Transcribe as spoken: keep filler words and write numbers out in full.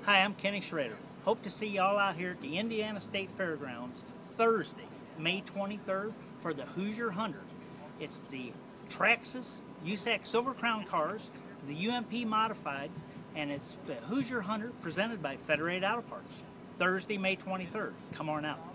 Hi, I'm Kenny Schrader. Hope to see y'all out here at the Indiana State Fairgrounds Thursday, May twenty-third for the Hoosier one hundred. It's the Traxxas, U S A C Silver Crown cars, the U M P Modifieds, and it's the Hoosier one hundred presented by Federated Auto Parts. Thursday, May twenty-third. Come on out.